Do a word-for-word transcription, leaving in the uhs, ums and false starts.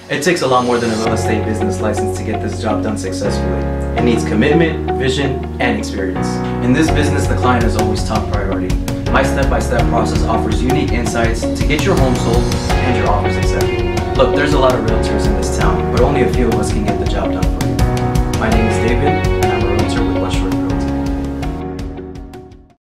It takes a lot more than a real estate business license to get this job done successfully. It needs commitment, vision, and experience. In this business, the client is always top priority. My step-by-step process offers unique insights to get your home sold and your offers accepted. Look, there's a lot of realtors in this town, but only a few of us can get the job